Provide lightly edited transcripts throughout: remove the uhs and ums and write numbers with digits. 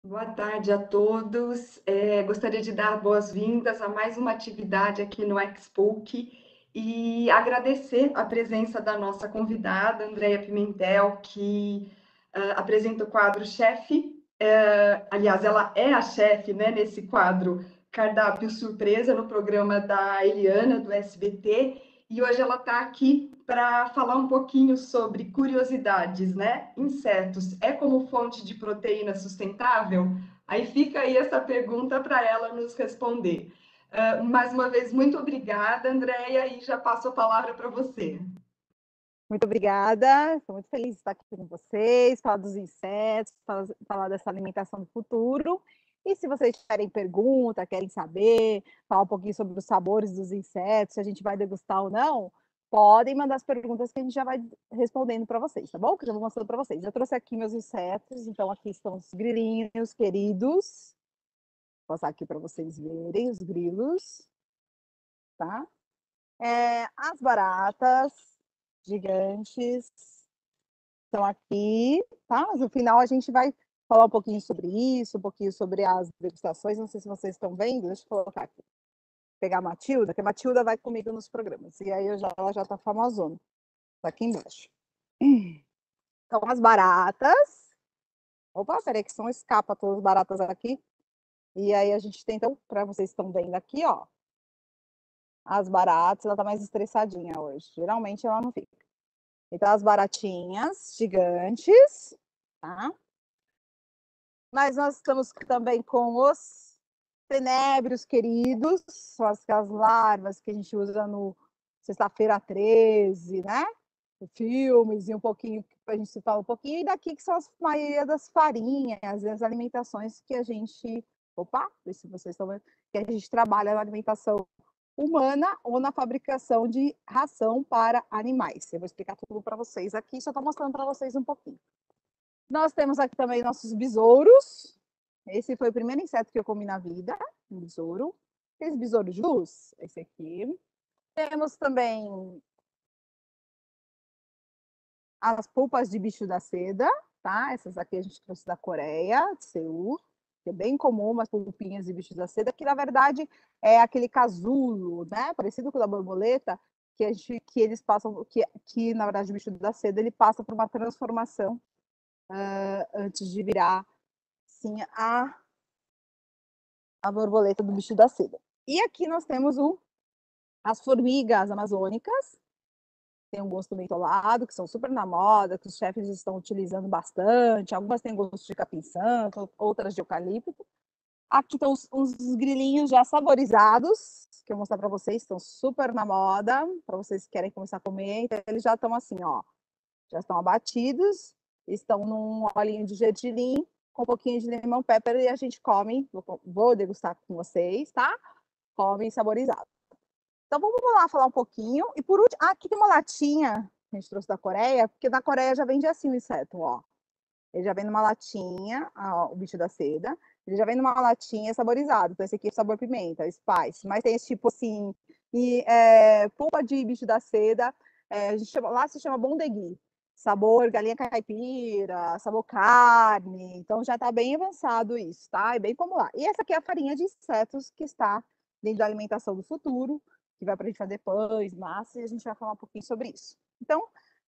Boa tarde a todos. Gostaria de dar boas-vindas a mais uma atividade aqui no XPOC e agradecer a presença da nossa convidada, Andréia Pimentel, que apresenta o quadro Chefe. Aliás, ela é a chefe, né, nesse quadro Cardápio Surpresa, no programa da Eliana, do SBT, e hoje ela está aqui para falar um pouquinho sobre curiosidades, né? Insetos é como fonte de proteína sustentável? Aí fica aí essa pergunta para ela nos responder. Mais uma vez, muito obrigada, Andréia, e já passo a palavra para você. Muito obrigada, estou muito feliz de estar aqui com vocês, falar dos insetos, falar dessa alimentação do futuro. E se vocês tiverem pergunta, querem saber, falar um pouquinho sobre os sabores dos insetos, se a gente vai degustar ou não, podem mandar as perguntas que a gente já vai respondendo para vocês, tá bom? Que eu já vou mostrando para vocês. Eu trouxe aqui meus insetos, então aqui estão os grilinhos queridos. Vou passar aqui para vocês verem os grilos, tá? As baratas gigantes estão aqui, tá? Mas no final a gente vai falar um pouquinho sobre isso, um pouquinho sobre as degustações. Não sei se vocês estão vendo, deixa eu colocar aqui. Pegar a Matilda, que a Matilda vai comigo nos programas. E aí ela já tá famosona. Tá aqui embaixo. Então, as baratas. Opa, peraí, que são escapa todas as baratas aqui. E aí a gente tem, então, para vocês estão vendo aqui, ó. As baratas, ela tá mais estressadinha hoje. Geralmente ela não fica. Então, as baratinhas gigantes, tá? Mas nós estamos também com os tenébrios queridos, são aquelas larvas que a gente usa no Sexta-feira 13, né? Filmes e um pouquinho, a gente se fala um pouquinho, e daqui que são a maioria das farinhas, as alimentações que a gente. Opa, se vocês estão vendo, que a gente trabalha na alimentação humana ou na fabricação de ração para animais. Eu vou explicar tudo para vocês aqui, só estou mostrando para vocês um pouquinho. Nós temos aqui também nossos besouros. Esse foi o primeiro inseto que eu comi na vida, um besouro. Aqueles besouros de luz, esse aqui. Temos também as polpas de bicho da seda, tá? Essas aqui a gente trouxe da Coreia, de Seul, que é bem comum, umas polpinhas de bicho da seda, que na verdade é aquele casulo, né? Parecido com o da borboleta, que eles passam, que na verdade o bicho da seda ele passa por uma transformação antes de virar sim a borboleta do bicho da seda. E aqui nós temos as formigas amazônicas, tem um gosto mentolado, que são super na moda, que os chefes estão utilizando bastante. Algumas têm gosto de capim-santo, outras de eucalipto. Aqui estão uns grilinhos já saborizados, que eu vou mostrar para vocês, estão super na moda, para vocês que querem começar a comer. Então, eles já estão assim, ó, já estão abatidos, estão num olhinho de gergelim, com um pouquinho de limão pepper, e a gente come, vou degustar com vocês, tá? Come saborizado. Então vamos lá falar um pouquinho. E por último, aqui tem uma latinha que a gente trouxe da Coreia, porque na Coreia já vende assim o inseto, ó. Ele já vem numa latinha, ó, o bicho da seda, ele já vem numa latinha saborizado. Então esse aqui é sabor pimenta, spice. Mas tem esse tipo assim, polpa de bicho da seda, a gente chama, lá se chama bondegui. Sabor galinha caipira, sabor carne. Então já está bem avançado isso, tá? É bem como lá. E essa aqui é a farinha de insetos que está dentro da alimentação do futuro, que vai para a gente fazer pães, massa, e a gente vai falar um pouquinho sobre isso. Então,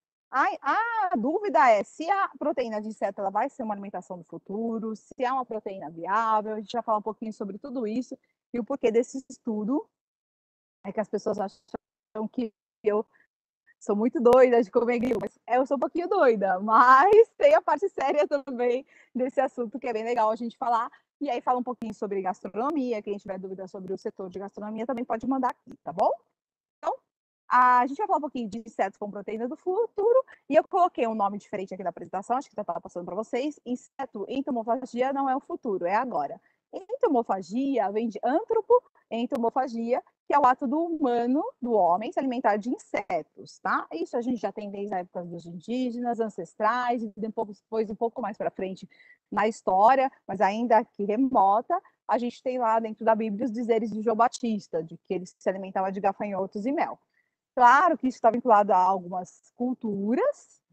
a dúvida é se a proteína de inseto ela vai ser uma alimentação do futuro, se é uma proteína viável, a gente vai falar um pouquinho sobre tudo isso e o porquê desse estudo é que as pessoas acham que eu sou muito doida de comer grilo, mas eu sou um pouquinho doida, mas tem a parte séria também desse assunto que é bem legal a gente falar. E aí fala um pouquinho sobre gastronomia, quem tiver dúvida sobre o setor de gastronomia também pode mandar aqui, tá bom? Então, a gente vai falar um pouquinho de insetos com proteína do futuro, e eu coloquei um nome diferente aqui na apresentação, acho que já estava passando para vocês. Inseto, entomofagia não é o futuro, é agora. Entomofagia vem de antropo, entomofagia, que é o ato do humano, do homem, se alimentar de insetos, tá? Isso a gente já tem desde a época dos indígenas, ancestrais, e depois um pouco mais para frente na história, mas ainda aqui remota, a gente tem lá dentro da Bíblia os dizeres de João Batista, de que ele se alimentava de gafanhotos e mel. Claro que isso está vinculado a algumas culturas,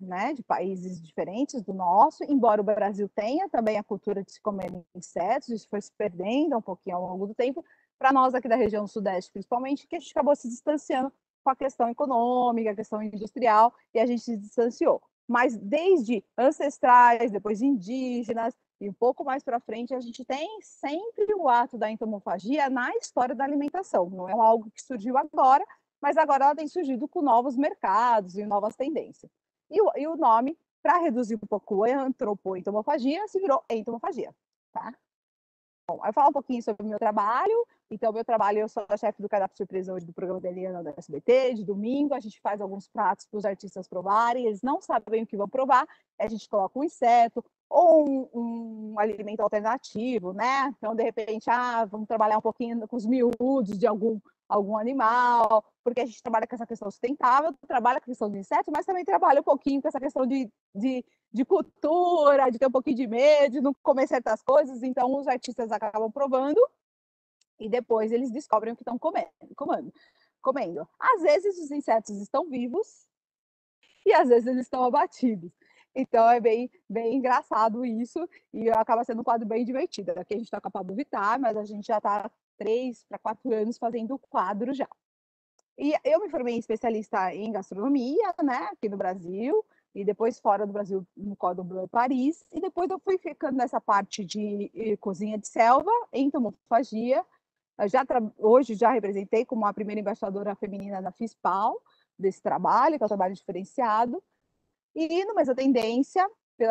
né, de países diferentes do nosso, embora o Brasil tenha também a cultura de se comer insetos, isso foi se perdendo um pouquinho ao longo do tempo, para nós aqui da região sudeste, principalmente, que a gente acabou se distanciando com a questão econômica, a questão industrial, e a gente se distanciou. Mas desde ancestrais, depois indígenas, e um pouco mais para frente, a gente tem sempre o ato da entomofagia na história da alimentação. Não é algo que surgiu agora, mas agora ela tem surgido com novos mercados e novas tendências. E o nome, para reduzir um pouco a antropoentomofagia, se virou entomofagia. Tá? Bom, eu falo um pouquinho sobre o meu trabalho. Então, meu trabalho, eu sou a chefe do cardápio surpresa hoje do programa da Eliana da SBT, de domingo. A gente faz alguns pratos para os artistas provarem. Eles não sabem o que vão provar. A gente coloca um inseto ou um alimento alternativo, né? Então, de repente, vamos trabalhar um pouquinho com os miúdos de algum animal, porque a gente trabalha com essa questão sustentável, trabalha com a questão do inseto, mas também trabalha um pouquinho com essa questão de cultura, de ter um pouquinho de medo, de não comer certas coisas. Então, os artistas acabam provando e depois eles descobrem o que estão comendo. Às vezes, os insetos estão vivos e às vezes eles estão abatidos. Então, é bem engraçado isso e acaba sendo um quadro bem divertido. Aqui a gente está com a Pablo Vittar, mas a gente já está 3 para 4 anos fazendo o quadro já. E eu me formei especialista em gastronomia, né, aqui no Brasil, e depois fora do Brasil, no Cordon Bleu Paris, e depois eu fui ficando nessa parte de cozinha de selva, entomofagia. Hoje já representei como a primeira embaixadora feminina da FISPAL, desse trabalho, que é um trabalho diferenciado. E no Mesa Tendência,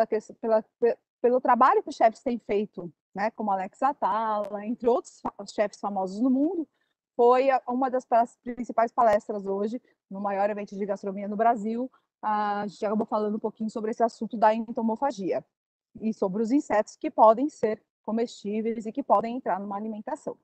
pelo trabalho que os chefes têm feito, né, como Alex Atala, entre outros chefes famosos no mundo, foi uma das principais palestras hoje, no maior evento de gastronomia no Brasil. A gente acabou falando um pouquinho sobre esse assunto da entomofagia e sobre os insetos que podem ser comestíveis e que podem entrar numa alimentação.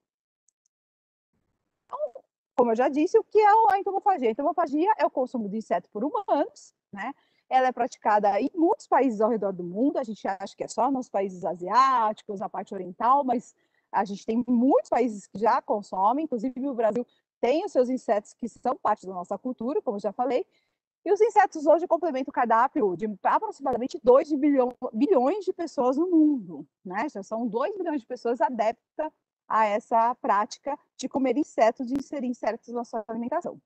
Então, como eu já disse, o que é a entomofagia? A entomofagia é o consumo de inseto por humanos, né? Ela é praticada em muitos países ao redor do mundo. A gente acha que é só nos países asiáticos, na parte oriental, mas a gente tem muitos países que já consomem, inclusive o Brasil tem os seus insetos que são parte da nossa cultura, como eu já falei. E os insetos hoje complementam o cardápio de aproximadamente 2 bilhões de pessoas no mundo, né? Já são 2 bilhões de pessoas adeptas a essa prática de comer insetos, de inserir insetos na sua alimentação.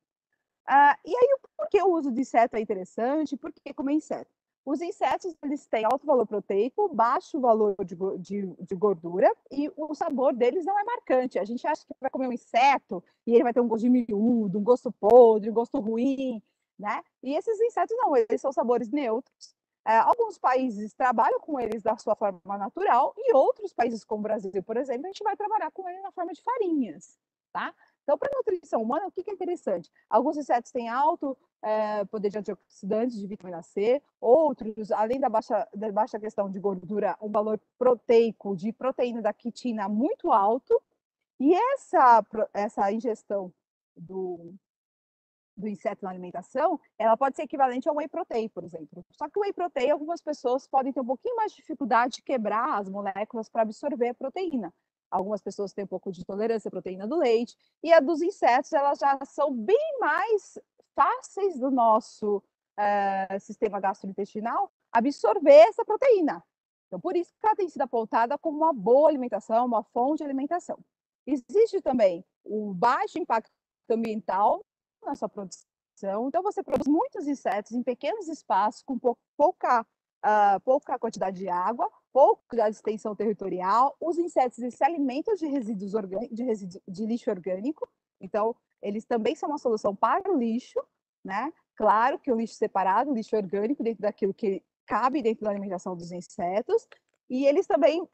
E aí, por que o uso de inseto é interessante? Por que comer inseto? Os insetos, eles têm alto valor proteico, baixo valor de gordura, e o sabor deles não é marcante. A gente acha que vai comer um inseto e ele vai ter um gosto de miúdo, um gosto podre, um gosto ruim, né? E esses insetos não, eles são sabores neutros. Alguns países trabalham com eles da sua forma natural, e outros países, como o Brasil, por exemplo, a gente vai trabalhar com eles na forma de farinhas, tá? Então, para a nutrição humana, o que é interessante? Alguns insetos têm alto poder de antioxidantes, de vitamina C, outros, além da baixa questão de gordura, um valor proteico de proteína da quitina muito alto, e essa ingestão do inseto na alimentação, ela pode ser equivalente ao whey protein, por exemplo. Só que o whey protein, algumas pessoas podem ter um pouquinho mais de dificuldade de quebrar as moléculas para absorver a proteína. Algumas pessoas têm um pouco de intolerância à proteína do leite, e a dos insetos, elas já são bem mais fáceis do nosso sistema gastrointestinal absorver essa proteína. Então, por isso que ela tem sido apontada como uma boa alimentação, uma fonte de alimentação. Existe também o baixo impacto ambiental na sua produção. Então, você produz muitos insetos em pequenos espaços, com pouca quantidade de água, pouca extensão territorial. Os insetos se alimentam de resíduos de lixo orgânico, então eles também são uma solução para o lixo, né? Claro que o lixo separado, o lixo orgânico, dentro daquilo que cabe dentro da alimentação dos insetos, e eles também,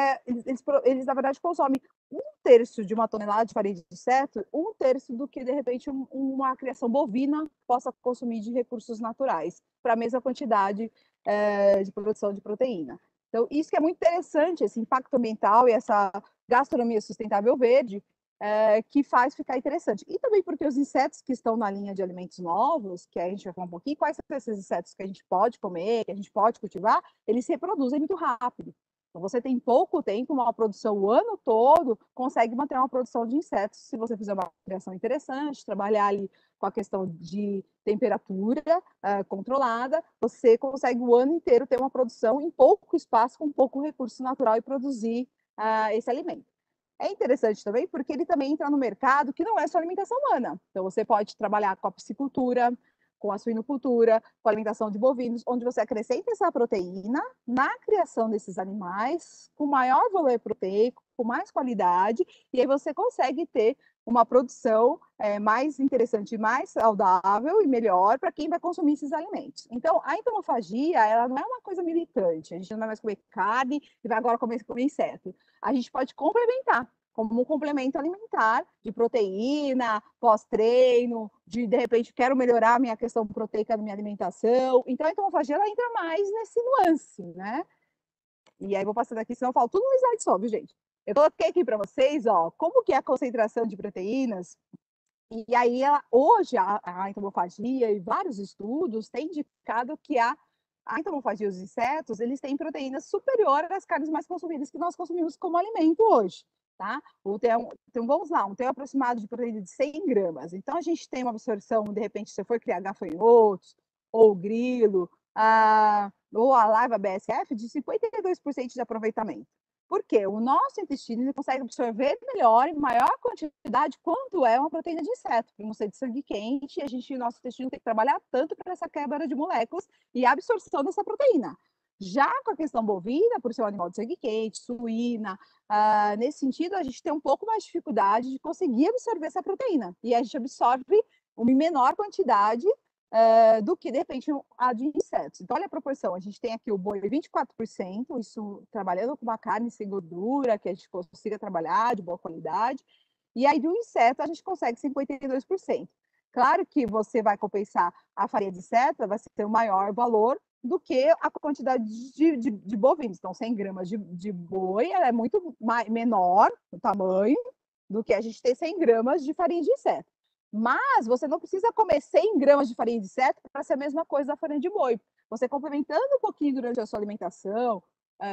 eles na verdade consomem 1/3 de uma tonelada de farinha de inseto, 1/3 do que, de repente, uma criação bovina possa consumir de recursos naturais, para a mesma quantidade de produção de proteína. Então, isso que é muito interessante, esse impacto ambiental e essa gastronomia sustentável verde, que faz ficar interessante. E também porque os insetos que estão na linha de alimentos novos, que a gente vai falar um pouquinho, quais são esses insetos que a gente pode comer, que a gente pode cultivar, eles se reproduzem muito rápido. Então, você tem pouco tempo, uma produção o ano todo, consegue manter uma produção de insetos se você fizer uma criação interessante, trabalhar ali com a questão de temperatura controlada, você consegue o ano inteiro ter uma produção em pouco espaço, com pouco recurso natural e produzir esse alimento. É interessante também porque ele também entra no mercado que não é só alimentação humana. Então, você pode trabalhar com a piscicultura, com a suinocultura, com a alimentação de bovinos, onde você acrescenta essa proteína na criação desses animais, com maior valor proteico, com mais qualidade, e aí você consegue ter uma produção mais interessante, mais saudável e melhor para quem vai consumir esses alimentos. Então, a entomofagia, ela não é uma coisa militante, a gente não vai mais comer carne e vai agora comer inseto. A gente pode complementar como um complemento alimentar de proteína, pós-treino, de repente quero melhorar a minha questão proteica da minha alimentação. Então, a entomofagia ela entra mais nesse nuance, né? E aí vou passando aqui, senão eu falo tudo no slide só, viu, gente? Eu coloquei aqui para vocês, ó, como que é a concentração de proteínas. E aí, hoje, a entomofagia e vários estudos têm indicado que a entomofagia e os insetos, eles têm proteínas superiores às carnes mais consumidas que nós consumimos como alimento hoje, tá? Então, vamos lá, um teor aproximado de proteína de 100 gramas. Então, a gente tem uma absorção, de repente, se você for criar gafanhotos, ou grilo, ou a larva BSF, de 52% de aproveitamento. Por quê? O nosso intestino ele consegue absorver melhor, em maior quantidade, quanto é uma proteína de inseto, para não ser de sangue quente, e nosso intestino tem que trabalhar tanto para essa quebra de moléculas e absorção dessa proteína. Já com a questão bovina, por ser um animal de sangue quente, suína, nesse sentido, a gente tem um pouco mais de dificuldade de conseguir absorver essa proteína. E a gente absorve uma menor quantidade do que, de repente, a de insetos. Então, olha a proporção. A gente tem aqui o boi 24%, isso trabalhando com uma carne sem gordura, que a gente consiga trabalhar de boa qualidade. E aí, do inseto, a gente consegue 52%. Claro que você vai compensar a farinha de seta, vai ter um maior valor do que a quantidade de bovinos. Então, 100 gramas de boi ela é muito menor no tamanho do que a gente ter 100 gramas de farinha de inseto. Mas você não precisa comer 100 gramas de farinha de inseto para ser a mesma coisa da farinha de boi. Você complementando um pouquinho durante a sua alimentação,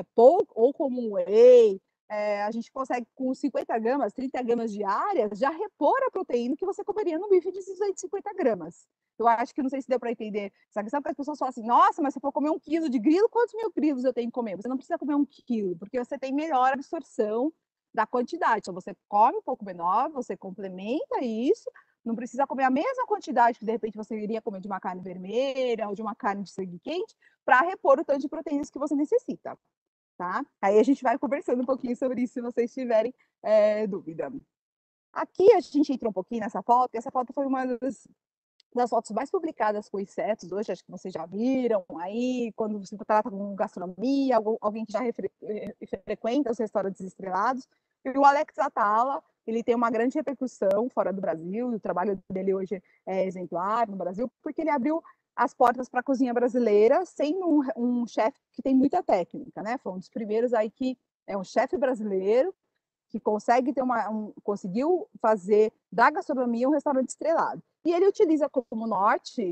ou como um whey, a gente consegue com 50 gramas, 30 gramas diárias, já repor a proteína que você comeria no bife de 250 gramas. Eu acho que não sei se deu para entender essa questão, porque as pessoas falam assim, nossa, mas se eu for comer 1 quilo de grilo, quantos mil grilos eu tenho que comer? Você não precisa comer 1 quilo, porque você tem melhor absorção da quantidade. Então, você come um pouco menor, você complementa isso, não precisa comer a mesma quantidade que, de repente, você iria comer de uma carne vermelha ou de uma carne de sangue quente para repor o tanto de proteínas que você necessita, tá? Aí a gente vai conversando um pouquinho sobre isso, se vocês tiverem dúvida. Aqui a gente entra um pouquinho nessa foto, e essa foto foi uma das fotos mais publicadas com insetos hoje, acho que vocês já viram aí, quando você trata com gastronomia, alguém que já frequenta os restaurantes estrelados. E o Alex Atala, ele tem uma grande repercussão fora do Brasil, o trabalho dele hoje é exemplar no Brasil, porque ele abriu as portas para a cozinha brasileira, sendo um chefe que tem muita técnica, né? Foi um dos primeiros aí que é um chefe brasileiro que consegue ter conseguiu fazer da gastronomia um restaurante estrelado. E ele utiliza como norte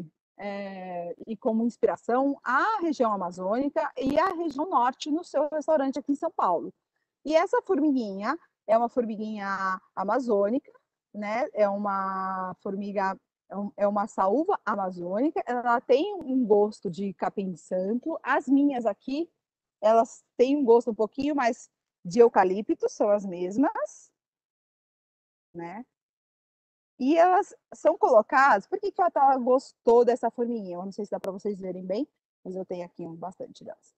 e como inspiração a região amazônica e a região norte no seu restaurante aqui em São Paulo. E essa formiguinha é uma formiguinha amazônica, né? É uma formiga, é uma saúva amazônica, ela tem um gosto de capim-santo. As minhas aqui, elas têm um gosto um pouquinho mais de eucalipto, são as mesmas, né? E elas são colocadas. Por que a Tala gostou dessa formiguinha? Eu não sei se dá para vocês verem bem, mas eu tenho aqui bastante delas.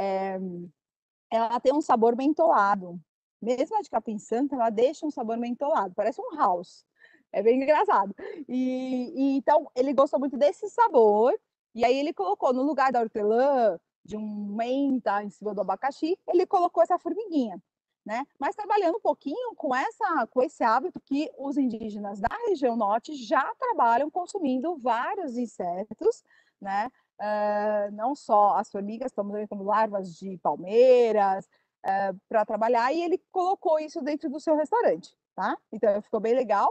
Ela tem um sabor mentolado. Mesmo a de capim santo, ela deixa um sabor mentolado, parece um house. É bem engraçado. Então, ele gostou muito desse sabor, e aí ele colocou no lugar da hortelã, de um menta em cima do abacaxi, ele colocou essa formiguinha, né? Mas trabalhando um pouquinho com esse hábito que os indígenas da região norte já trabalham consumindo vários insetos, né? Não só as formigas, também como larvas de palmeiras, para trabalhar, e ele colocou isso dentro do seu restaurante, tá? Então ficou bem legal.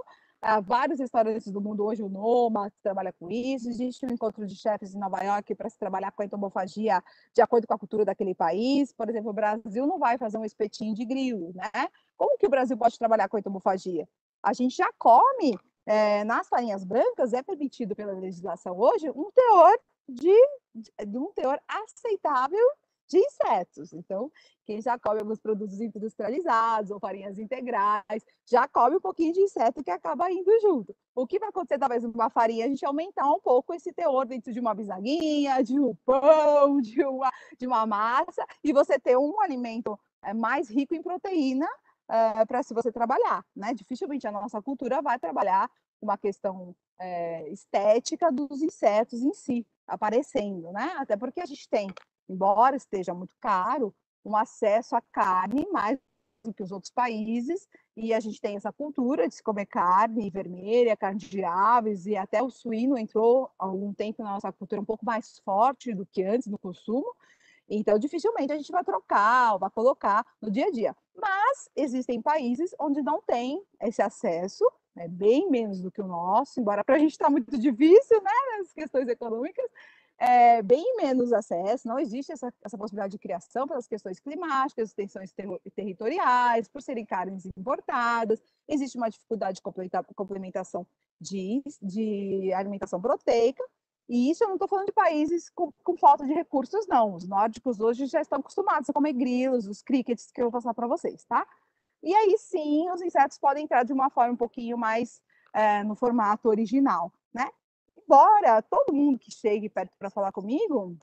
vários restaurantes do mundo hoje, o Noma trabalha com isso, existe um encontro de chefes em Nova York para se trabalhar com a entomofagia de acordo com a cultura daquele país. Por exemplo, o Brasil não vai fazer um espetinho de grilo, né? Como que o Brasil pode trabalhar com a entomofagia? A gente já come, nas farinhas brancas, é permitido pela legislação hoje um teor um teor aceitável de insetos. Então, quem já come alguns produtos industrializados ou farinhas integrais, já come um pouquinho de inseto que acaba indo junto. O que vai acontecer, talvez, numa farinha, a gente aumentar um pouco esse teor dentro de uma bisnaguinha, de um pão, de uma massa, e você ter um alimento mais rico em proteína para se você trabalhar, né? Dificilmente a nossa cultura vai trabalhar uma questão estética dos insetos em si aparecendo, né? Até porque a gente tem, embora esteja muito caro, um acesso à carne mais do que os outros países, e a gente tem essa cultura de se comer carne vermelha, carne de aves, e até o suíno entrou há algum tempo na nossa cultura um pouco mais forte do que antes no consumo, então dificilmente a gente vai trocar ou vai colocar no dia a dia. Mas existem países onde não tem esse acesso, né, bem menos do que o nosso, embora para a gente está muito difícil, né, nas questões econômicas, bem menos acesso, não existe essa possibilidade de criação pelas questões climáticas, tensões territoriais, por serem carnes importadas, existe uma dificuldade de complementação de alimentação proteica, e isso eu não estou falando de países com falta de recursos, não. Os nórdicos hoje já estão acostumados a comer grilos, os crickets que eu vou passar para vocês, tá? E aí sim, os insetos podem entrar de uma forma um pouquinho mais no formato original, né? Embora todo mundo que chegue perto para falar comigo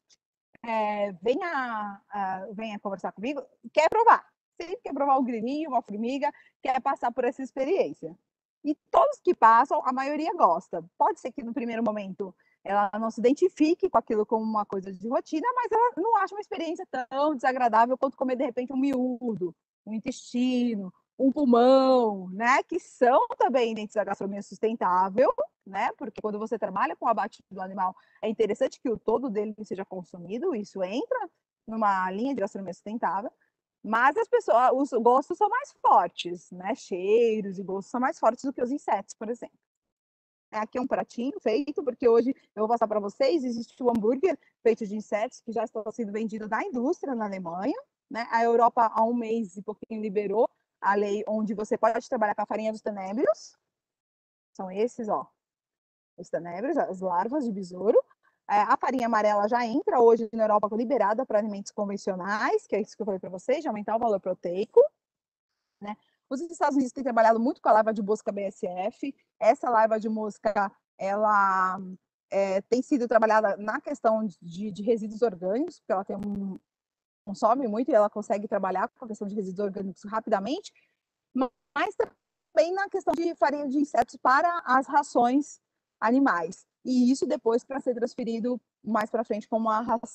venha conversar comigo, quer provar. Sempre quer provar um grilinho, uma formiga, quer passar por essa experiência. E todos que passam, a maioria gosta. Pode ser que no primeiro momento ela não se identifique com aquilo como uma coisa de rotina, mas ela não acha uma experiência tão desagradável quanto comer, de repente, um miúdo, um intestino, um pulmão, né? Que são também dentro da gastronomia sustentável, né? Porque quando você trabalha com o abate do animal, é interessante que o todo dele seja consumido, isso entra numa linha de gastronomia sustentável, mas as pessoas, os gostos são mais fortes, né? Cheiros e gostos são mais fortes do que os insetos, por exemplo. Aqui é um pratinho feito, porque hoje eu vou passar para vocês, existe o hambúrguer feito de insetos que já estão sendo vendido na indústria na Alemanha, né? A Europa há um mês e pouquinho liberou a lei onde você pode trabalhar com a farinha dos tenébrios, são esses, ó, os tenébrios, as larvas de besouro. A farinha amarela já entra hoje na Europa liberada para alimentos convencionais, que é isso que eu falei para vocês, de aumentar o valor proteico, né? Os Estados Unidos têm trabalhado muito com a larva de mosca BSF. Essa larva de mosca, ela tem sido trabalhada na questão de resíduos orgânicos, porque ela tem consome muito e ela consegue trabalhar com a questão de resíduos orgânicos rapidamente, mas também na questão de farinha de insetos para as rações animais. E isso depois para ser transferido mais para frente como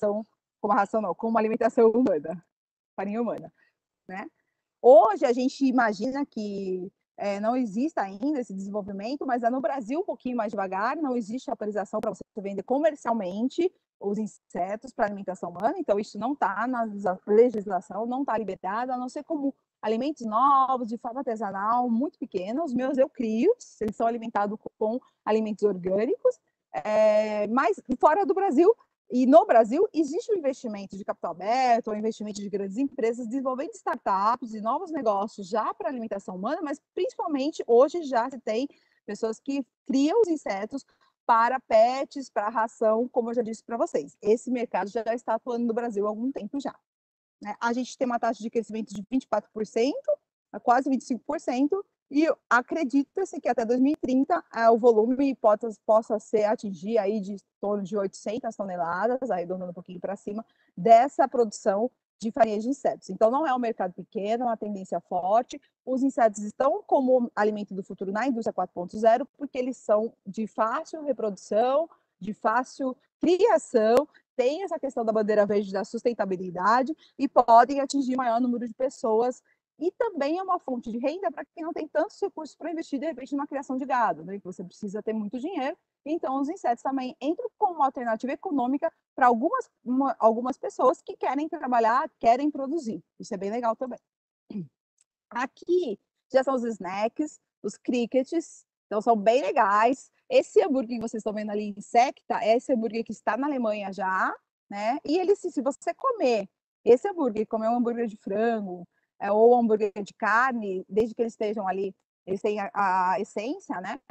como uma alimentação humana, farinha humana, né? Hoje a gente imagina que não exista ainda esse desenvolvimento, mas no Brasil um pouquinho mais devagar, não existe autorização para você vender comercialmente os insetos para alimentação humana, então isso não está na legislação, não está liberado, a não ser como alimentos novos, de forma artesanal, muito pequena. Os meus eu crio, eles são alimentados com alimentos orgânicos, mas fora do Brasil, e no Brasil, existe um investimento de capital aberto, ou um investimento de grandes empresas desenvolvendo startups e novos negócios já para alimentação humana, mas principalmente hoje já se tem pessoas que criam os insetos para pets, para ração, como eu já disse para vocês. Esse mercado já está atuando no Brasil há algum tempo já. A gente tem uma taxa de crescimento de 24%, a quase 25%, e acredita-se que até 2030 o volume possa atingir aí de torno de 800 toneladas, arredondando um pouquinho para cima, dessa produção de farinha de insetos. Então, não é um mercado pequeno, é uma tendência forte. Os insetos estão como alimento do futuro na indústria 4.0, porque eles são de fácil reprodução, de fácil criação, tem essa questão da bandeira verde da sustentabilidade e podem atingir maior número de pessoas. E também é uma fonte de renda para quem não tem tantos recursos para investir, de repente, numa criação de gado, né? Que você precisa ter muito dinheiro. Então, os insetos também entram como uma alternativa econômica para algumas pessoas que querem trabalhar, querem produzir. Isso é bem legal também. Aqui já são os snacks, os crickets, Então, são bem legais. Esse hambúrguer que vocês estão vendo ali, Insecta, é esse hambúrguer que está na Alemanha já, né? E ele, se você comer esse hambúrguer, comer um hambúrguer de frango, ou um hambúrguer de carne, desde que eles estejam ali, eles têm a essência, né?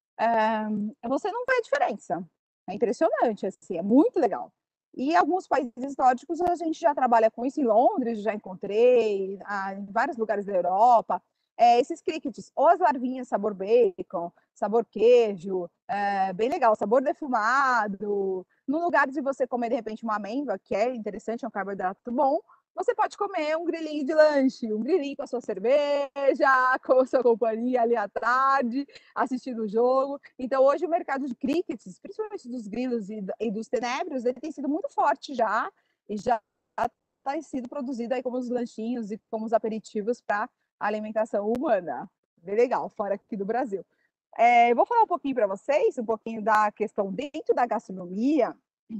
Você não vê a diferença. É impressionante, assim, é muito legal. E alguns países nórdicos a gente já trabalha com isso. Em Londres já encontrei, em vários lugares da Europa, esses crickets, ou as larvinhas sabor bacon, sabor queijo, bem legal, sabor defumado. No lugar de você comer, de repente, uma amêndoa, que é interessante, é um carboidrato bom, você pode comer um grilinho de lanche, um grilinho com a sua cerveja, com a sua companhia ali à tarde, assistindo o jogo. Então, hoje o mercado de crickets, principalmente dos grilos e dos tenébrios, ele tem sido muito forte já, e já está sendo produzido aí como os lanchinhos e como os aperitivos para alimentação humana. Bem legal, fora aqui do Brasil. Eu vou falar um pouquinho para vocês, um pouquinho da questão dentro da gastronomia.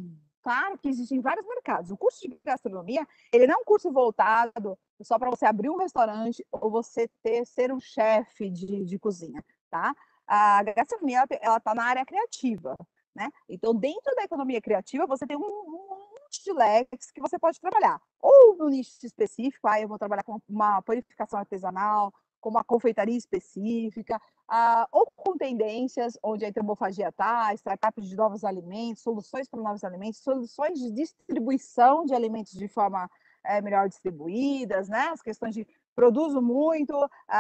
Claro que existem vários mercados. O curso de gastronomia, ele não é um curso voltado só para você abrir um restaurante ou você ser um chefe de cozinha, tá? A gastronomia, ela está na área criativa, né? Então, dentro da economia criativa, você tem um monte de leques que você pode trabalhar. Ou no nicho específico, eu vou trabalhar com uma panificação artesanal, com uma confeitaria específica, ou com tendências, onde a entomofagia está, startups de novos alimentos, soluções para novos alimentos, soluções de distribuição de alimentos de forma melhor distribuídas, né? As questões de produzo muito,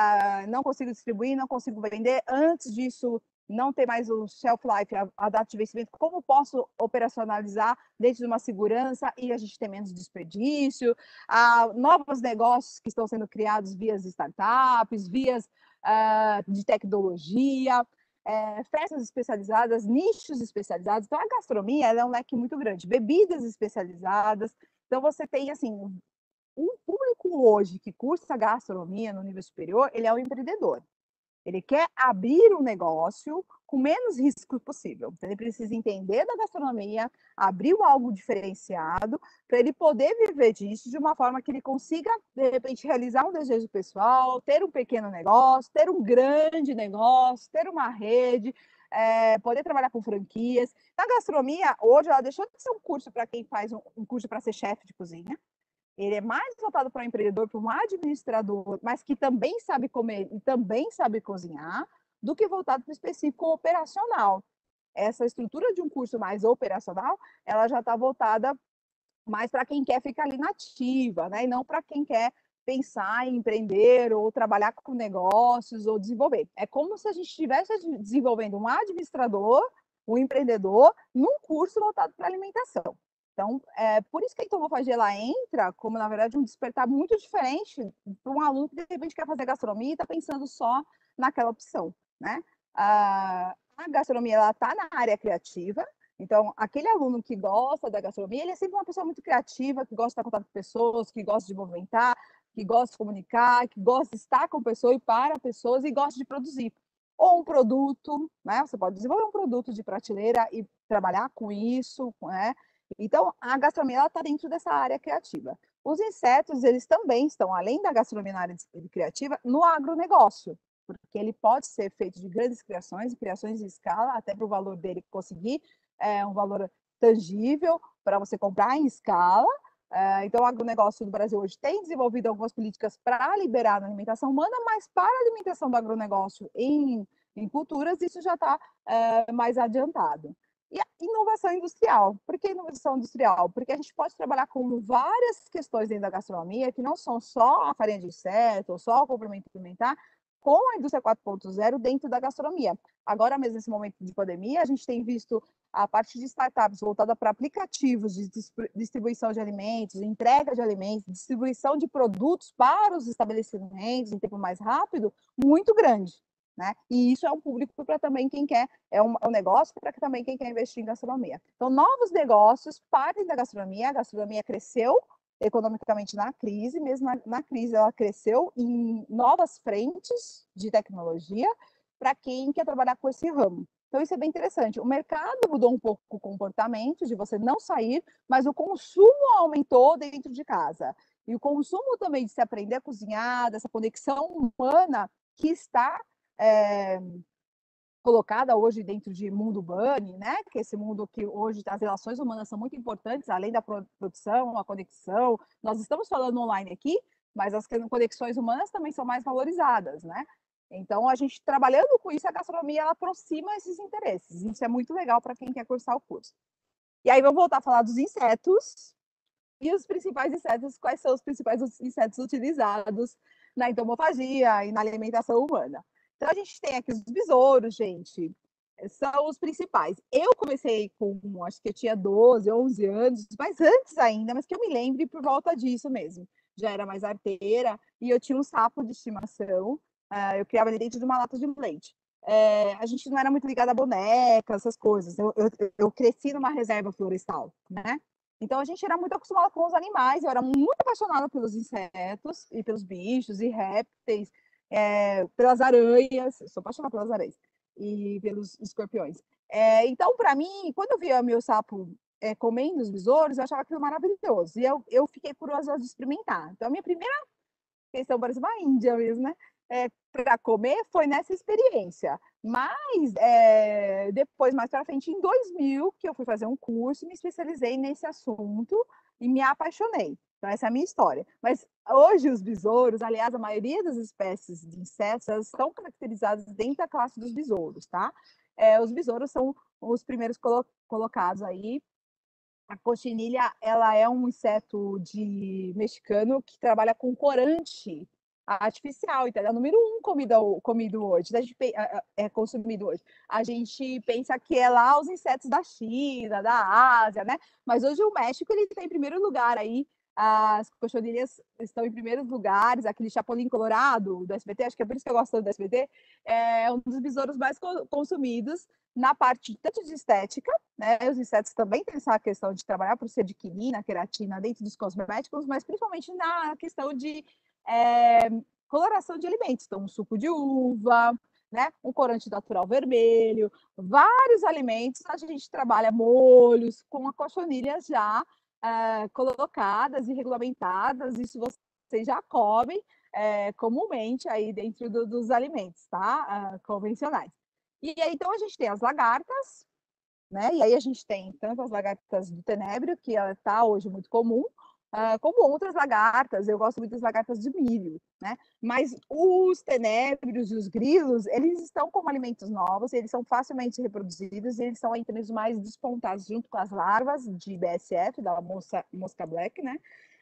não consigo distribuir, não consigo vender, antes disso não ter mais o shelf life, a data de vencimento, como posso operacionalizar dentro de uma segurança e a gente ter menos desperdício, novos negócios que estão sendo criados via startups, vias de tecnologia, festas especializadas, nichos especializados. Então, a gastronomia é um leque muito grande, bebidas especializadas. Então, você tem, assim, um público hoje que cursa gastronomia no nível superior, ele é um empreendedor. Ele quer abrir um negócio com menos risco possível. Então, ele precisa entender da gastronomia, abrir algo diferenciado, para ele poder viver disso de uma forma que ele consiga, de repente, realizar um desejo pessoal, ter um pequeno negócio, ter um grande negócio, ter uma rede, poder trabalhar com franquias. Na gastronomia, hoje, ela deixou de ser um curso para quem faz um curso para ser chefe de cozinha. Ele é mais voltado para um empreendedor, para um administrador, mas que também sabe comer e também sabe cozinhar, do que voltado para o específico operacional. Essa estrutura de um curso mais operacional, ela já está voltada mais para quem quer ficar ali na ativa, né? E não para quem quer pensar em empreender ou trabalhar com negócios ou desenvolver. É como se a gente estivesse desenvolvendo um administrador, um empreendedor, num curso voltado para alimentação. Então, por isso que a entomofagia ela entra como, na verdade, um despertar muito diferente para um aluno que, de repente, quer fazer gastronomia e está pensando só naquela opção, né? A gastronomia, ela está na área criativa, então, aquele aluno que gosta da gastronomia, ele é sempre uma pessoa muito criativa, que gosta de estar em contato com pessoas, que gosta de movimentar, que gosta de comunicar, que gosta de estar com pessoas e para pessoas e gosta de produzir. Ou um produto, né? Você pode desenvolver um produto de prateleira e trabalhar com isso, né? Então, a gastronomia está dentro dessa área criativa. Os insetos, eles também estão, além da gastronomia na área criativa, no agronegócio, porque ele pode ser feito de grandes criações em escala, até para o valor dele conseguir um valor tangível para você comprar em escala. Então, o agronegócio do Brasil hoje tem desenvolvido algumas políticas para liberar a alimentação humana, mas para a alimentação do agronegócio em culturas, isso já está mais adiantado. E a inovação industrial. Por que inovação industrial? Porque a gente pode trabalhar com várias questões dentro da gastronomia, que não são só a farinha de inseto, ou só o complemento alimentar, com a indústria 4.0 dentro da gastronomia. Agora mesmo, nesse momento de pandemia, a gente tem visto a parte de startups voltada para aplicativos de distribuição de alimentos, entrega de alimentos, distribuição de produtos para os estabelecimentos em tempo mais rápido, muito grande. Né? E isso é um público para também quem quer, é um negócio para também quem quer investir em gastronomia. Então, novos negócios partem da gastronomia, a gastronomia cresceu economicamente na crise, mesmo na crise ela cresceu em novas frentes de tecnologia para quem quer trabalhar com esse ramo. Então, isso é bem interessante. O mercado mudou um pouco o comportamento de você não sair, mas o consumo aumentou dentro de casa. E o consumo também de se aprender a cozinhar, dessa conexão humana que está colocada hoje dentro de mundo bunny, né? Que é esse mundo que hoje as relações humanas são muito importantes, além da produção, a conexão. Nós estamos falando online aqui, mas as conexões humanas também são mais valorizadas, né? Então, a gente trabalhando com isso, a gastronomia ela aproxima esses interesses. Isso é muito legal para quem quer cursar o curso. E aí, vamos voltar a falar dos insetos. E os principais insetos, quais são os principais insetos utilizados na entomofagia e na alimentação humana? Então, a gente tem aqui os besouros, gente, são os principais. Eu comecei com, acho que eu tinha 12, 11 anos, mas antes ainda, mas que eu me lembre por volta disso mesmo. Já era mais arteira e eu tinha um sapo de estimação, eu criava ele dentro de uma lata de leite. A gente não era muito ligada a boneca, essas coisas. Eu cresci numa reserva florestal, né? Então a gente era muito acostumado com os animais, eu era muito apaixonada pelos insetos e pelos bichos e répteis, pelas aranhas, eu sou apaixonada pelas aranhas e pelos escorpiões. Então, para mim, quando eu via meu sapo comendo os besouros, eu achava aquilo maravilhoso. E eu fiquei curiosa de experimentar. Então, a minha primeira questão parece uma índia mesmo, né? Para comer foi nessa experiência. Mas depois, mais para frente, em 2000, que eu fui fazer um curso, me especializei nesse assunto e me apaixonei. Então, essa é a minha história. Mas hoje, os besouros, aliás, a maioria das espécies de insetos, elas estão caracterizadas dentro da classe dos besouros, tá? Os besouros são os primeiros colocados aí. A cochinilha, ela é um inseto mexicano que trabalha com corante artificial, então é o número 1 comido hoje, consumido hoje. A gente pensa que é lá os insetos da China, da Ásia, né? Mas hoje o México ele está em primeiro lugar aí. As cochonilhas estão em primeiros lugares, aquele chapolim colorado do SBT, acho que é por isso que eu gosto do SBT, é um dos besouros mais consumidos na parte tanto de estética, né? Os insetos também têm essa questão de trabalhar por sediquinina, queratina dentro dos cosméticos, mas principalmente na questão de coloração de alimentos. Então, um suco de uva, né? Um corante natural vermelho, vários alimentos a gente trabalha molhos com a cochonilha já colocadas e regulamentadas. Isso vocês já comem comumente aí dentro dos alimentos, tá? Convencionais. E aí, então, a gente tem as lagartas, né? E aí a gente tem tanto as lagartas do tenebro, que ela está hoje muito comum, como outras lagartas. Eu gosto muito das lagartas de milho, né? Mas os tenébrios e os grilos, eles estão como alimentos novos, eles são facilmente reproduzidos, e eles são entre os mais despontados, junto com as larvas de BSF, da mosca black, né?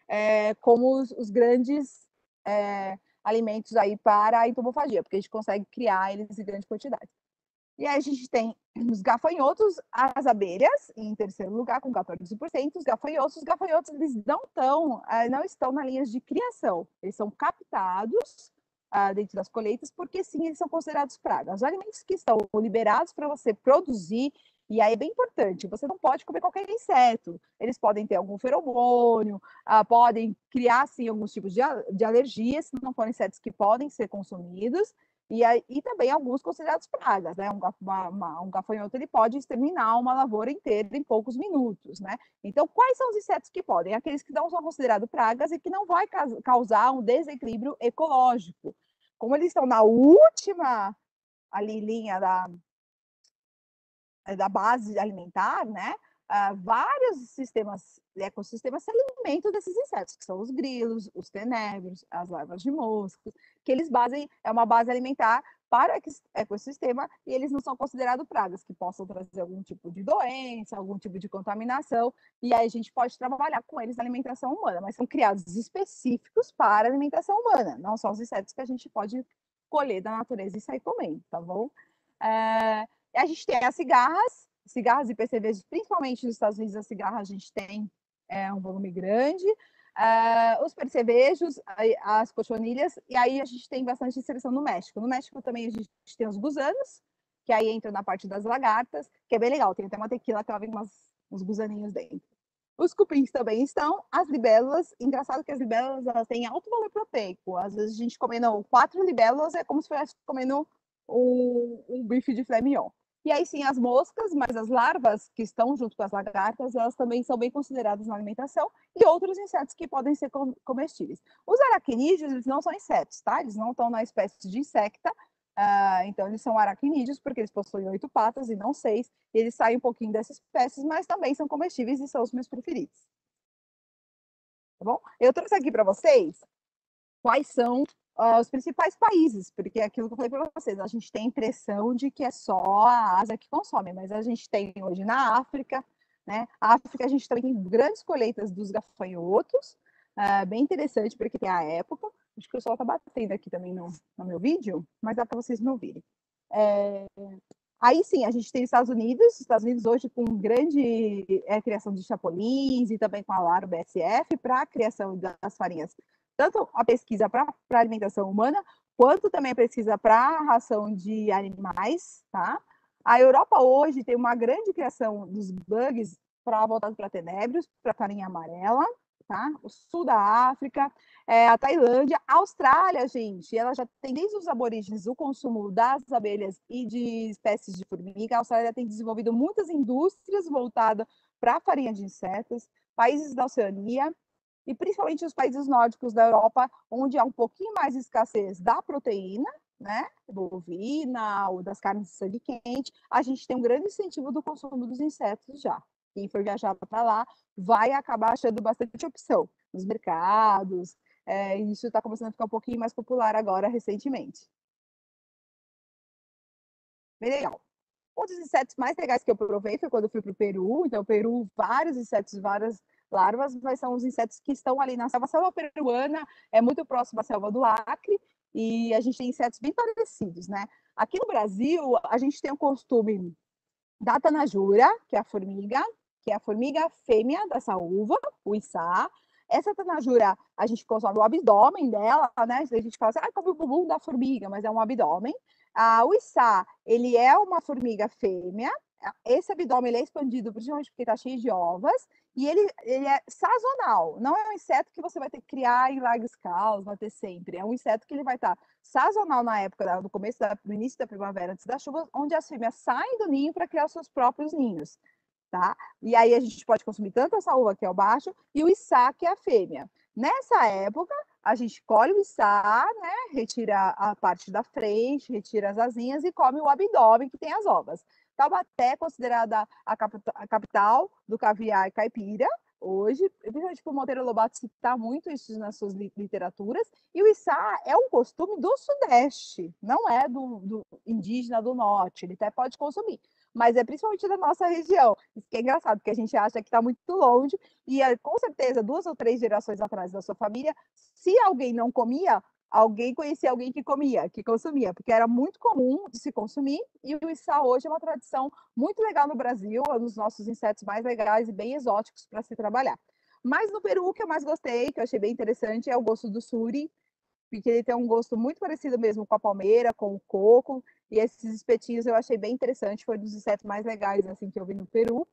Como os grandes alimentos aí para a entomofagia, porque a gente consegue criar eles em grande quantidade. E aí a gente tem os gafanhotos, as abelhas, em terceiro lugar, com 14%. Os gafanhotos eles não estão na linha de criação. Eles são captados dentro das colheitas, porque sim, eles são considerados pragas. Os alimentos que estão liberados para você produzir, e aí é bem importante, você não pode comer qualquer inseto. Eles podem ter algum feromônio, podem criar, sim, alguns tipos de alergias, se não forem insetos que podem ser consumidos. E também alguns considerados pragas, né? Um gafanhoto ele pode exterminar uma lavoura inteira em poucos minutos, né? Então, quais são os insetos que podem? Aqueles que não são considerados pragas e que não vai causar um desequilíbrio ecológico. Como eles estão na última ali, linha da base alimentar, né? Vários ecossistemas se alimentam desses insetos, que são os grilos, os tenébrios, as larvas de moscas, que eles é uma base alimentar para o ecossistema, e eles não são considerados pragas, que possam trazer algum tipo de doença, algum tipo de contaminação, e aí a gente pode trabalhar com eles na alimentação humana, mas são criados específicos para a alimentação humana, não são os insetos que a gente pode colher da natureza e sair comendo, tá bom? A gente tem as cigarras e percevejos, principalmente nos Estados Unidos, a cigarra a gente tem um volume grande. Os percevejos, as cochonilhas, e aí a gente tem bastante seleção no México. No México também a gente tem os gusanos, que aí entram na parte das lagartas, que é bem legal, tem até uma tequila que ela vem com uns gusaninhos dentro. Os cupins também estão, as libélulas, engraçado que as libélulas elas têm alto valor proteico. Às vezes a gente comendo 4 libélulas é como se estivesse comendo um bife de filé mignon. E aí sim as moscas, mas as larvas que estão junto com as lagartas, elas também são bem consideradas na alimentação, e outros insetos que podem ser comestíveis. Os aracnídeos, eles não são insetos, tá? Eles não estão na espécie de insecta, Então, eles são aracnídeos porque eles possuem 8 patas e não 6. Eles saem um pouquinho dessas espécies, mas também são comestíveis e são os meus preferidos. Tá bom? Eu trouxe aqui para vocês quais são os principais países, porque é aquilo que eu falei para vocês, a gente tem a impressão de que é só a Ásia que consome, mas a gente tem hoje na África, né? A África a gente também tem grandes colheitas dos gafanhotos, bem interessante, porque tem a época, acho que o sol está batendo aqui também no meu vídeo, mas dá para vocês me ouvirem. Aí sim, a gente tem os Estados Unidos hoje com grande criação de chapolins e também com a Laro BSF para a criação das farinhas, tanto a pesquisa para alimentação humana, quanto também a pesquisa para a ração de animais, tá? A Europa hoje tem uma grande criação dos bugs voltado para tenébrios, para farinha amarela, tá? O sul da África, a Tailândia, a Austrália, gente, ela já tem desde os aborígenes o consumo das abelhas e de espécies de formiga. A Austrália tem desenvolvido muitas indústrias voltadas para a farinha de insetos, países da Oceania e principalmente os países nórdicos da Europa, onde há um pouquinho mais de escassez da proteína, né, bovina ou das carnes de sangue quente, a gente tem um grande incentivo do consumo dos insetos já. Quem for viajar para lá vai acabar achando bastante opção nos mercados. Isso está começando a ficar um pouquinho mais popular agora, recentemente. Bem legal. Um dos insetos mais legais que eu provei foi quando eu fui para o Peru. Então, Peru, vários insetos, várias larvas, mas são os insetos que estão ali na selva. A selva peruana é muito próxima à selva do Acre e a gente tem insetos bem parecidos, né? Aqui no Brasil, a gente tem o costume da tanajura, que é a formiga fêmea dessa uva, o içá. Essa tanajura, a gente consome o abdômen dela, né? A gente fala assim, come o bumbum da formiga, mas é um abdômen. O içá, ele é uma formiga fêmea. Esse abdômen ele é expandido principalmente porque está cheio de ovas. E ele é sazonal. Não é um inseto que você vai ter que criar em larga escala, vai ter sempre. É um inseto que ele vai estar sazonal na época, no início da primavera, antes da chuva, onde as fêmeas saem do ninho para criar os seus próprios ninhos, tá? E aí a gente pode consumir tanto essa uva que é o baixo e o içá, que é a fêmea. Nessa época, a gente colhe o içá, né? Retira a parte da frente, retira as asinhas e come o abdômen, que tem as ovas. Taubaté é considerada a capital do caviar caipira, hoje, principalmente por Monteiro Lobato citar muito isso nas suas literaturas, e o içá é um costume do Sudeste, não é do indígena do Norte, ele até pode consumir, mas é principalmente da nossa região. Isso que é engraçado, porque a gente acha que está muito longe, e com certeza 2 ou 3 gerações atrás da sua família, se alguém não comia, alguém conhecia alguém que comia, que consumia, porque era muito comum de se consumir, e o içá hoje é uma tradição muito legal no Brasil, é um dos nossos insetos mais legais e bem exóticos para se trabalhar. Mas no Peru, o que eu mais gostei, que eu achei bem interessante, é o gosto do suri, porque ele tem um gosto muito parecido mesmo com a palmeira, com o coco, e esses espetinhos eu achei bem interessante, foi um dos insetos mais legais assim que eu vi no Peru.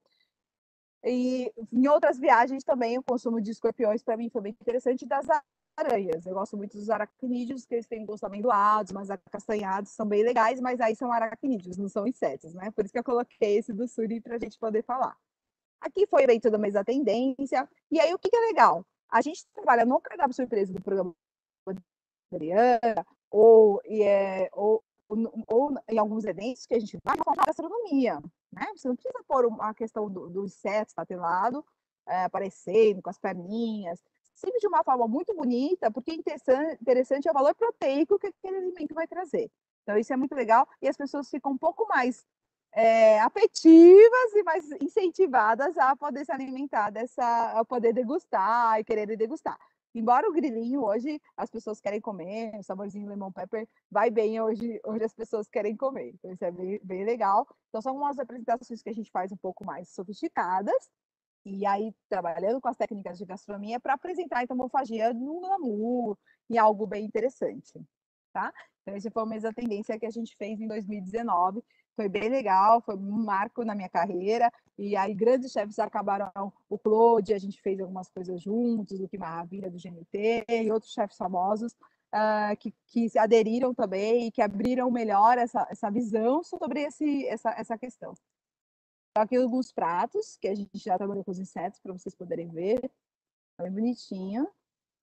E em outras viagens também o consumo de escorpiões para mim foi bem interessante, das aranhas. Eu gosto muito dos aracnídeos, que eles têm gosto amendoados, mas acastanhados, são bem legais, mas aí são aracnídeos, não são insetos, né? Por isso que eu coloquei esse do suri para a gente poder falar. Aqui foi o evento do mês da tendência. E aí o que é legal? A gente trabalha no cardápio surpresa do programa Adriana, ou em alguns eventos que a gente vai falar de gastronomia, né? Você não precisa pôr a questão do inseto estatelado, aparecendo com as perninhas, sempre de uma forma muito bonita, porque interessante é o valor proteico que aquele alimento vai trazer. Então, isso é muito legal e as pessoas ficam um pouco mais afetivas e mais incentivadas a poder se alimentar a poder degustar e querer degustar. Embora o grilinho hoje as pessoas querem comer, o saborzinho lemon pepper vai bem hoje as pessoas querem comer. Então isso é bem legal. Então são umas apresentações que a gente faz um pouco mais sofisticadas e aí trabalhando com as técnicas de gastronomia para apresentar a entomofagia no glamour e algo bem interessante, tá? Então esse foi o mês da tendência que a gente fez em 2019. Foi bem legal, foi um marco na minha carreira. E aí, grandes chefes acabaram, o Claude, a gente fez algumas coisas juntos, o Que Maravilha do GNT, e outros chefes famosos que se aderiram também e que abriram melhor essa visão sobre essa questão. Então, aqui alguns pratos que a gente já trabalhou com os insetos, para vocês poderem ver. É bem bonitinho.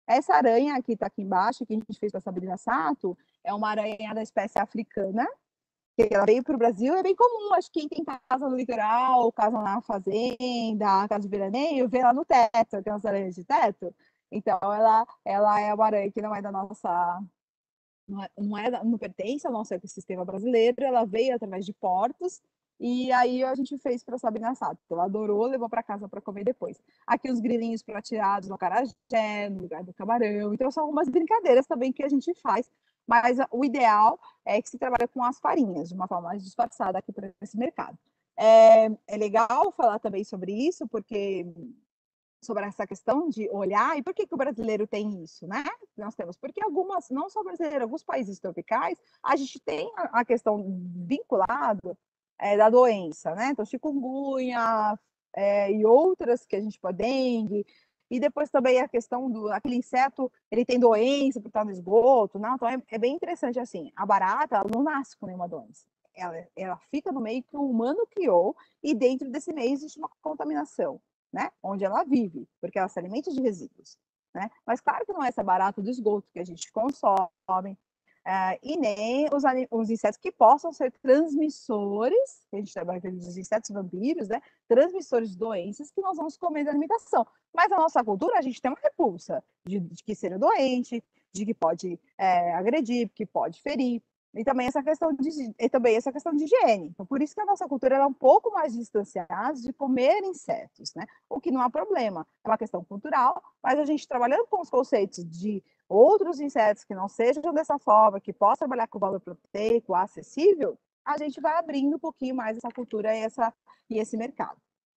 Essa aranha que está aqui embaixo, que a gente fez para Sabrina Sato, é uma aranha da espécie africana, que ela veio para o Brasil, é bem comum, acho que quem tem casa no litoral, casa na fazenda, casa de veraneio, vê lá no teto, tem umas aranhas de teto. Então, ela é uma aranha que não é da nossa, não pertence ao nosso ecossistema brasileiro, ela veio através de portos, e aí a gente fez para Sabrina Sato. Ela adorou, levou para casa para comer depois. Aqui os grilinhos prateados no acarajé, no lugar do camarão. Então são algumas brincadeiras também que a gente faz, mas o ideal é que se trabalhe com as farinhas, de uma forma mais disfarçada aqui para esse mercado. É legal falar também sobre isso, porque sobre essa questão de olhar, e por que o brasileiro tem isso, né? Nós temos, porque algumas, não só brasileiro, alguns países tropicais, a gente tem a questão vinculada da doença, né? Então, chikungunya e outras que a gente pode, dengue, e depois também a questão do aquele inseto, ele tem doença por estar no esgoto, não? Então é bem interessante assim. A barata, ela não nasce com nenhuma doença. Ela fica no meio que o humano criou, e dentro desse meio existe uma contaminação, né? Onde ela vive, porque ela se alimenta de resíduos, né? Mas claro que não é essa barata do esgoto que a gente consome, e nem os insetos que possam ser transmissores, a gente trabalha com os insetos vampiros, né? Transmissores de doenças que nós vamos comer da alimentação. Mas na nossa cultura, a gente tem uma repulsa de que seja doente, de que pode agredir, que pode ferir. E também essa questão de higiene. Então, por isso que a nossa cultura é um pouco mais distanciada de comer insetos, né? O que não há problema, é uma questão cultural, mas a gente trabalhando com os conceitos de outros insetos que não sejam dessa forma, que possam trabalhar com valor proteico acessível, a gente vai abrindo um pouquinho mais essa cultura e esse mercado.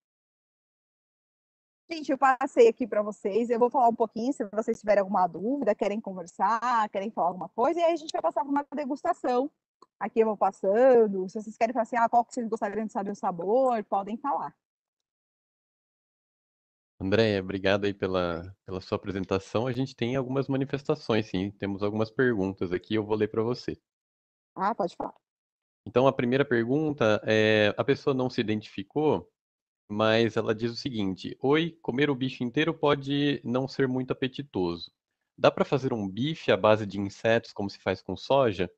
Gente, eu passei aqui para vocês, eu vou falar um pouquinho, se vocês tiverem alguma dúvida, querem conversar, querem falar alguma coisa, e aí a gente vai passar por uma degustação. Aqui eu vou passando, se vocês querem falar assim, qual que vocês gostariam de saber o sabor, podem falar. Andréia, obrigado aí pela sua apresentação. A gente tem algumas manifestações, sim. Temos algumas perguntas aqui, eu vou ler para você. Pode falar. Então, a primeira pergunta é: a pessoa não se identificou, mas ela diz o seguinte: oi, comer o bicho inteiro pode não ser muito apetitoso. Dá para fazer um bife à base de insetos, como se faz com soja?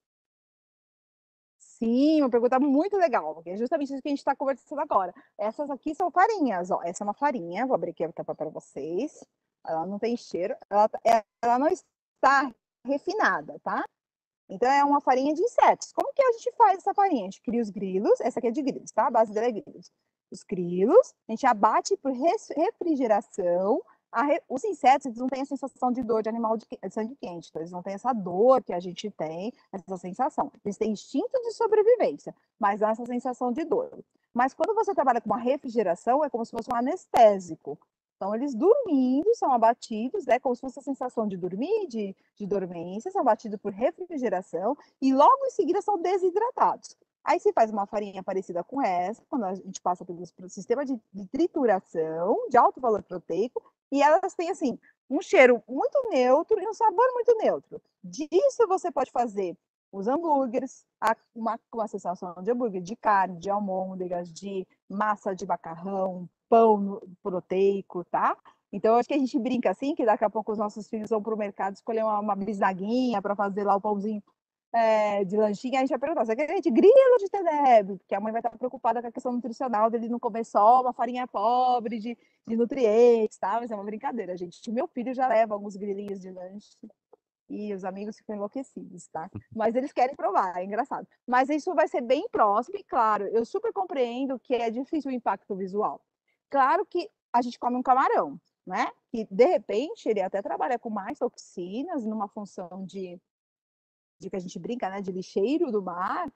Sim, uma pergunta muito legal, porque é justamente isso que a gente está conversando agora. Essas aqui são farinhas, ó. Essa é uma farinha, vou abrir aqui a tampa para vocês. Ela não tem cheiro, ela não está refinada, tá? Então é uma farinha de insetos. Como que a gente faz essa farinha? A gente cria os grilos, essa aqui é de grilos, tá? A base dela é grilos. Os grilos, a gente abate por refrigeração. Os insetos, eles não têm a sensação de dor de animal de sangue quente, então eles não têm essa dor que a gente tem, essa sensação. Eles têm instinto de sobrevivência, mas dá essa sensação de dor. Mas quando você trabalha com uma refrigeração, é como se fosse um anestésico. Então, eles dormindo, são abatidos, né, como se fosse a sensação de dormir, de dormência, são abatidos por refrigeração e logo em seguida são desidratados. Aí se faz uma farinha parecida com essa, quando a gente passa pelo sistema de trituração, de alto valor proteico, e elas têm, assim, um cheiro muito neutro e um sabor muito neutro. Disso você pode fazer os hambúrgueres, uma sensação de hambúrguer, de carne, de almôndegas, de massa de macarrão, pão proteico, tá? Então, acho que a gente brinca assim, que daqui a pouco os nossos filhos vão para o mercado escolher uma bisnaguinha para fazer lá o pãozinho de lanchinho, a gente vai perguntar, você quer de grilo de telebe? Porque a mãe vai estar preocupada com a questão nutricional dele não comer só uma farinha pobre de nutrientes, tá? Mas é uma brincadeira, gente. O meu filho já leva alguns grilinhos de lanche e os amigos ficam enlouquecidos, tá? Mas eles querem provar, é engraçado. Mas isso vai ser bem próximo e, claro, eu super compreendo que é difícil o impacto visual. Claro que a gente come um camarão, né? Que, de repente, ele até trabalha com mais toxinas, numa função de que a gente brinca, né? De lixeiro do mar.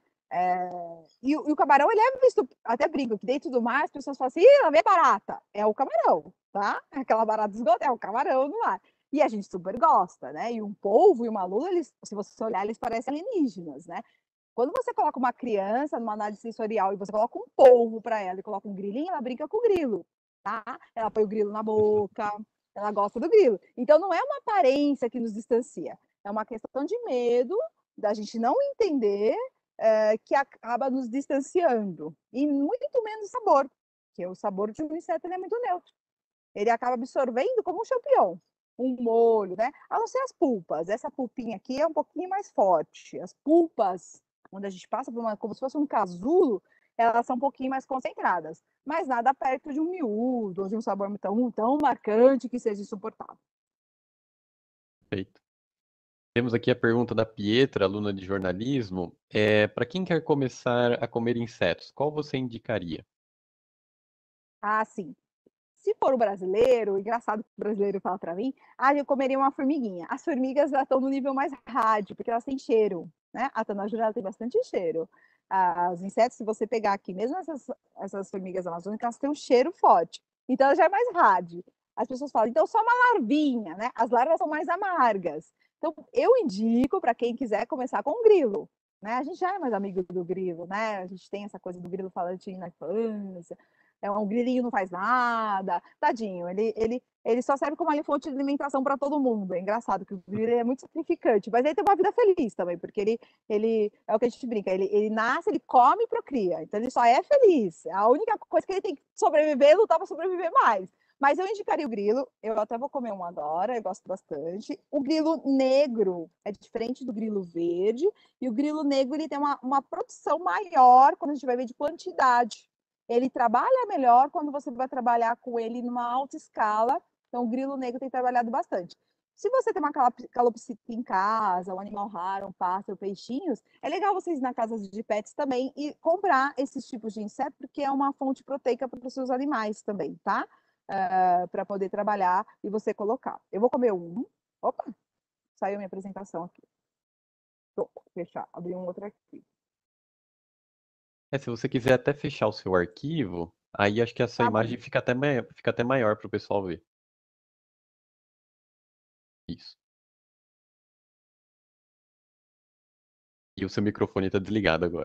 E o camarão, ele é visto, até brinco, que dentro do mar as pessoas falam assim, ih, lá vem barata. É o camarão, tá? Aquela barata do esgoto, é o camarão no mar. E a gente super gosta, né? E um polvo e uma lula, eles, se você olhar, eles parecem alienígenas, né? Quando você coloca uma criança numa análise sensorial e você coloca um polvo para ela e coloca um grilinho, ela brinca com o grilo, tá? Ela põe o grilo na boca, ela gosta do grilo. Então não é uma aparência que nos distancia, é uma questão de medo da gente não entender que acaba nos distanciando. E muito menos sabor, porque o sabor de um inseto ele é muito neutro. Ele acaba absorvendo como um champignon. um molho, né? A não ser as pulpas. Essa pulpinha aqui é um pouquinho mais forte. As pulpas, onde a gente passa por como se fosse um casulo, elas são um pouquinho mais concentradas. Mas nada perto de um miúdo, ou de um sabor tão marcante que seja insuportável. Perfeito. Temos aqui a pergunta da Pietra, aluna de jornalismo. Para quem quer começar a comer insetos, qual você indicaria? Ah, sim. Se for o brasileiro, engraçado que o brasileiro fala para mim, eu comeria uma formiguinha. As formigas já estão no nível mais hard, porque elas têm cheiro, né? A tanajura tem bastante cheiro. Os insetos, se você pegar aqui, mesmo essas formigas amazônicas, elas têm um cheiro forte. Então, ela já é mais hard. As pessoas falam, então, só uma larvinha, né? As larvas são mais amargas. Então, eu indico para quem quiser começar com o grilo, né? A gente já é mais amigo do grilo, né? A gente tem essa coisa do grilo falante na infância. Um grilinho não faz nada, tadinho, ele só serve como uma fonte de alimentação para todo mundo. É engraçado que o grilo é muito sacrificante, mas ele tem uma vida feliz também, porque ele é o que a gente brinca, ele nasce, ele come e procria, então ele só é feliz. A única coisa que ele tem que sobreviver é lutar para sobreviver mais. Mas eu indicaria o grilo, eu até vou comer um agora, eu gosto bastante. O grilo negro é diferente do grilo verde, e o grilo negro ele tem uma produção maior quando a gente vai ver de quantidade. Ele trabalha melhor quando você vai trabalhar com ele numa alta escala. Então, o grilo negro tem trabalhado bastante. Se você tem uma calopsita em casa, um animal raro, um pássaro, peixinhos, é legal vocês ir na casa de pets também e comprar esses tipos de inseto, porque é uma fonte proteica para os seus animais também, tá? Para poder trabalhar e você colocar. Eu vou comer um. Opa, saiu minha apresentação aqui. Vou fechar, abrir um outro aqui. Se você quiser até fechar o seu arquivo, aí acho que a sua Tá imagem bom. fica até maior para o pessoal ver. Isso. E o seu microfone está desligado agora.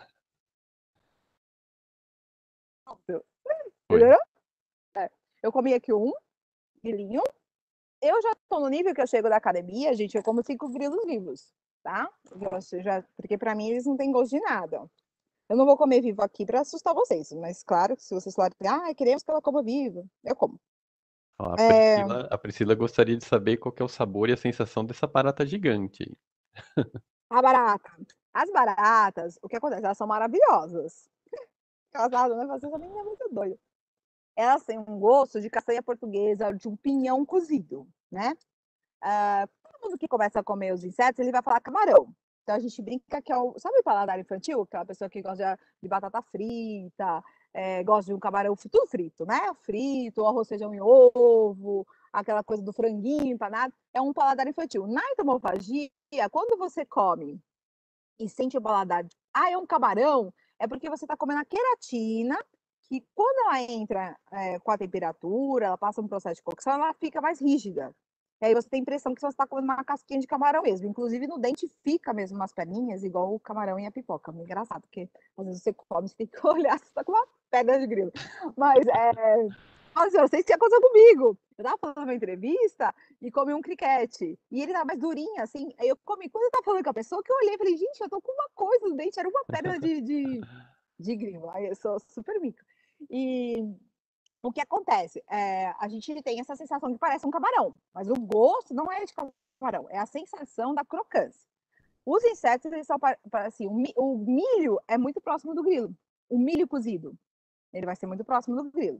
Foi. Melhorou? Eu comi aqui um grilinho. Eu já estou no nível que eu chego da academia, gente, eu como 5 grilos vivos, tá? Porque para mim eles não têm gosto de nada. Eu não vou comer vivo aqui para assustar vocês, mas claro que se vocês falarem, queremos que ela coma vivo, eu como. Ó, É, A Priscila gostaria de saber qual que é o sabor e a sensação dessa barata gigante aí. a barata. As baratas, o que acontece? Elas são maravilhosas. Casada, né? Essa menina é muito doida. Elas têm um gosto de castanha portuguesa, de um pinhão cozido, né? Todo mundo que começa a comer os insetos, ele vai falar camarão. Então a gente brinca que é o. Sabe o paladar infantil? Aquela pessoa que gosta de batata frita, gosta de um camarão tudo frito, né? Frito, arroz, feijão e ovo, aquela coisa do franguinho empanado. É um paladar infantil. Na entomofagia, quando você come e sente o paladar de, é um camarão, é porque você está comendo a queratina, que quando ela entra com a temperatura, ela passa um processo de cocção, ela fica mais rígida. E aí você tem a impressão que você está comendo uma casquinha de camarão mesmo. Inclusive no dente fica mesmo umas perninhas, igual o camarão e a pipoca. É engraçado, porque às vezes você come, você tem que olhar se está com uma pedra de grilo. Mas nossa, eu sei se aconteceu comigo. Eu estava fazendo uma entrevista e comi um criquete. E ele tava mais durinho, assim. Aí eu comi. Quando eu tava falando com a pessoa, que eu olhei e falei, gente, eu tô com uma coisa no dente, era uma pedra de grilo. Aí eu sou super mica. E o que acontece? A gente tem essa sensação que parece um camarão, mas o gosto não é de camarão, é a sensação da crocância. Os insetos, eles são assim, o milho é muito próximo do grilo. O milho cozido, ele vai ser muito próximo do grilo.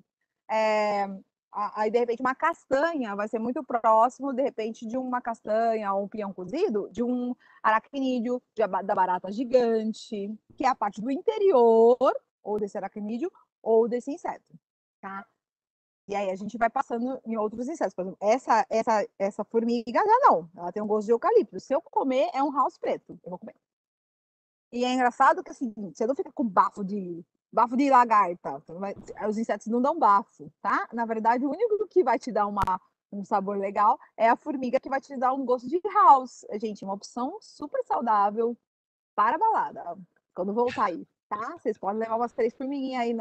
Aí, de repente, uma castanha vai ser muito próximo, de repente, de uma castanha ou um pinhão cozido, de um aracnídeo, da barata gigante, que é a parte do interior, ou desse aracnídeo, ou desse inseto, tá? E aí a gente vai passando em outros insetos. Por exemplo, essa formiga já não, ela tem um gosto de eucalipto. Se eu comer, é um house preto, eu vou comer. E é engraçado que assim, você não fica com bafo de lagarta. Os insetos não dão bafo, tá? Na verdade, o único que vai te dar um sabor legal é a formiga que vai te dar um gosto de house. Gente, uma opção super saudável para a balada. Quando voltar aí, tá? Vocês podem levar umas 3 formiguinhas aí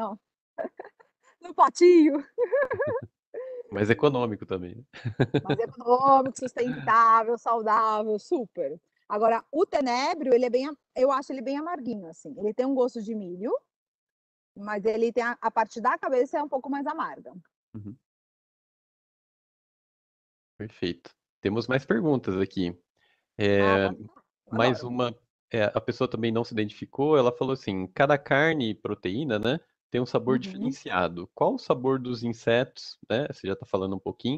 no potinho. Mais econômico também, né? Mais econômico, sustentável, saudável, super. Agora, o tenebro, eu acho ele bem amarguinho, assim. Ele tem um gosto de milho, mas ele tem a parte da cabeça é um pouco mais amarga. Uhum. Perfeito. Temos mais perguntas aqui. Ah, É, pode falar. mais Adoro. uma, a pessoa também não se identificou, ela falou assim, cada carne e proteína, né, tem um sabor Uhum. diferenciado. Qual o sabor dos insetos, né? Você já está falando um pouquinho.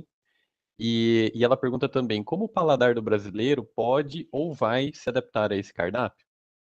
E ela pergunta também, como o paladar do brasileiro pode ou vai se adaptar a esse cardápio?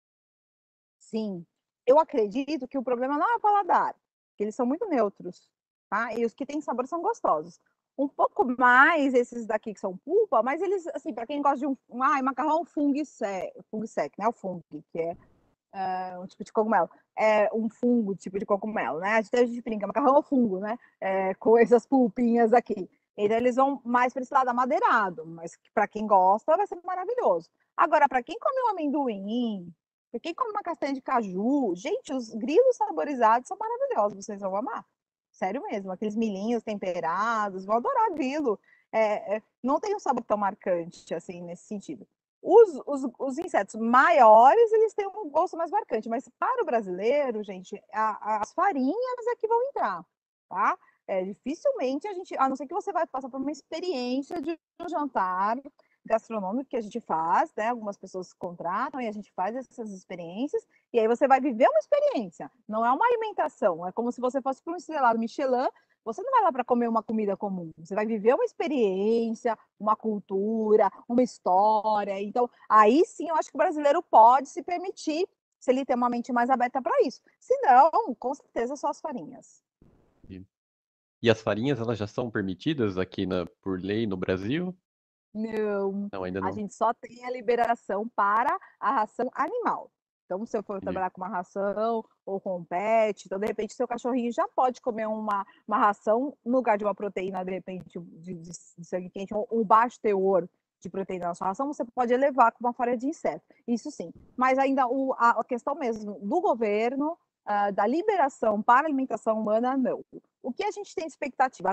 Sim, eu acredito que o problema não é o paladar, que eles são muito neutros, tá? E os que têm sabor são gostosos. Um pouco mais esses daqui que são pulpa, mas eles, assim, para quem gosta de macarrão fung sec, né? O fung, que é um tipo de cogumelo. É um fungo, tipo de cogumelo, né? A gente brinca, macarrão ou fungo, né? Com essas pulpinhas aqui. Então eles vão mais para esse lado amadeirado, mas para quem gosta vai ser maravilhoso. Agora, para quem come um amendoim, para quem come uma castanha de caju, gente, os grilos saborizados são maravilhosos, vocês vão amar. Sério mesmo, aqueles milhinhos temperados, vão adorar grilo. Não tem um sabor tão marcante, assim, nesse sentido. Os insetos maiores, eles têm um gosto mais marcante, mas para o brasileiro, gente, as farinhas é que vão entrar, tá? Dificilmente a gente, a não ser que você vai passar por uma experiência de um jantar gastronômico que a gente faz, né? Algumas pessoas contratam e a gente faz essas experiências, e aí você vai viver uma experiência, não é uma alimentação, é como se você fosse para um estrelado Michelin, você não vai lá para comer uma comida comum, você vai viver uma experiência, uma cultura, uma história. Então, aí sim eu acho que o brasileiro pode se permitir, se ele tem uma mente mais aberta para isso. Se não, com certeza só as farinhas. E, e as farinhas, elas já são permitidas aqui por lei no Brasil? Não, Não, ainda a não. gente só tem a liberação para a ração animal. Então, se eu for Entendi. trabalhar com uma ração ou com um pet, então, de repente, seu cachorrinho já pode comer uma ração no lugar de uma proteína, de repente, de sangue quente, um baixo teor de proteína na sua ração, você pode elevar com uma farinha de inseto. Isso sim. Mas ainda a questão mesmo do governo, da liberação para a alimentação humana, não. O que a gente tem de expectativa?